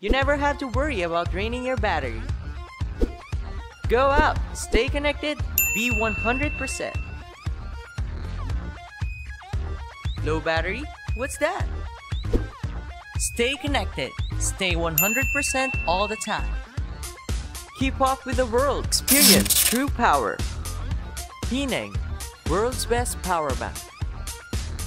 You never have to worry about draining your battery. Go out, stay connected, be 100%. Low battery? What's that? Stay connected, stay 100% all the time. Keep up with the world, experience true power. Pineng, world's best power bank.